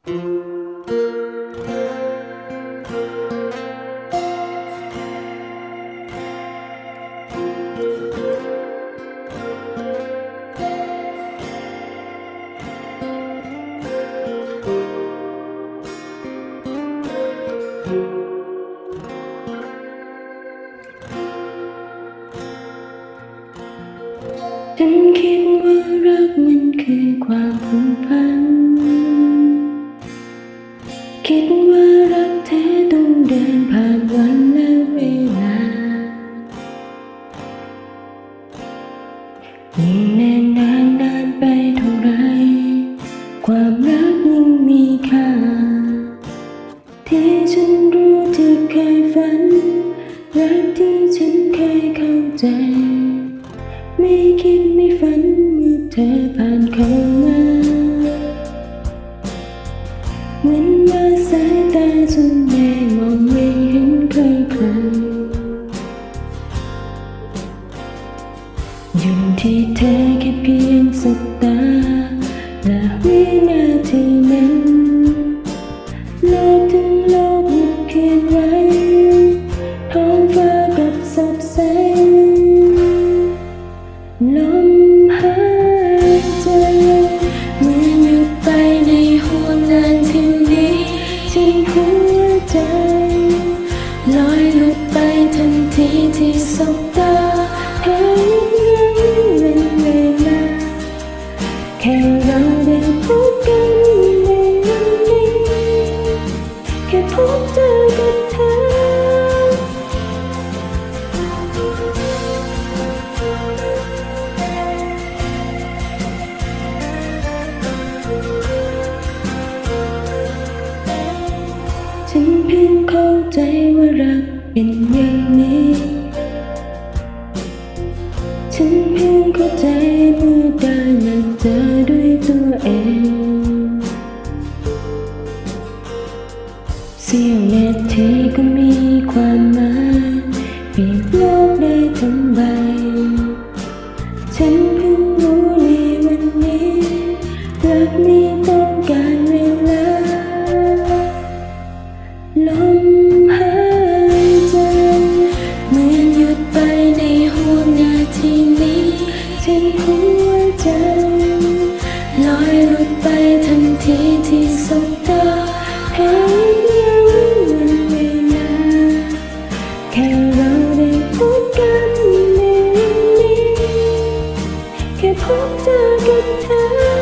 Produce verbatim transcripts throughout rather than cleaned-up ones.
ฉันคิดว่ารักมันคือความผูกพันคิดว่ารักแท้ต้องเดินผ่านวันและเวลายิ่งแน่นนานนานไปเท่าไรความรักยิ่งมีค่าที่ฉันรู้ที่เคยฝันรักที่ฉันเคยเข้าใจไม่คิดไม่ฝันเมื่อเธอผ่านเข้ามาเหมือนว่าสายตาฉันแม่มองไม่เห็นใครใครอยู่ที่เธอแค่เพียงสบตาและวินาทีนั้นโลกทั้งโลกหยุดเคลื่อนไหวท้องฟ้ากับสดใสลมหายใจเหมือนหยุดไปในห่วงนาทีนี้ที่หัวใจลอยหลุดไปทันทีที่สบตาเธอยังเป็นเวลาแค่เราได้พบกันในวันนี้แค่พบเจอกับเธอฉันเพียงเข้าใจว่ารักเป็นอย่างนี้ฉันเพียงเข้าใจเมื่อได้มาเจอด้วยตัวเองเสี้ยวนาทีก็มีความหมายเปลี่ยนโลกได้ทั้งใบฉันเพิ่งรู้ในวันนี้รักนี้ต้องการเวลาลมหายใจเหมือนหยุดไปในห่วงนาทีนี้ที่หัวใจลอยหลุดไปทันทีที่สบตาแค่ยังวันเวลาแค่เราได้พบกันในวันนี้แค่พบเจอกับเธอ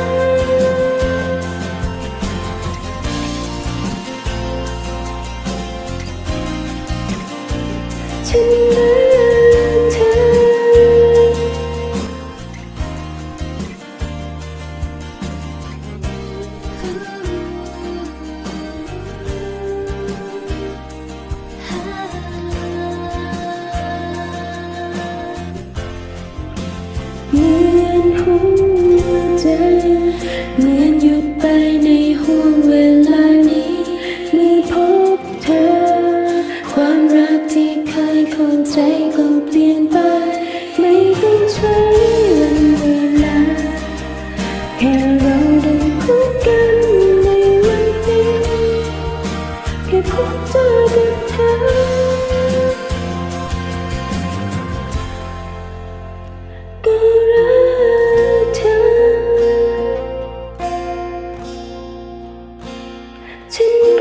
ฉันรักเธอเหมือนหัวใจเหมือนหยุดไปในห่วงเวลานี้เมื่อพบเธอความรักที่เคยเข้าใจก็เปลี่ยนไปไม่ต้องใช้วันเวลาแค่เราได้พบกันในวันนี้แค่พบเจอกับเธอก็รักเธอฉัน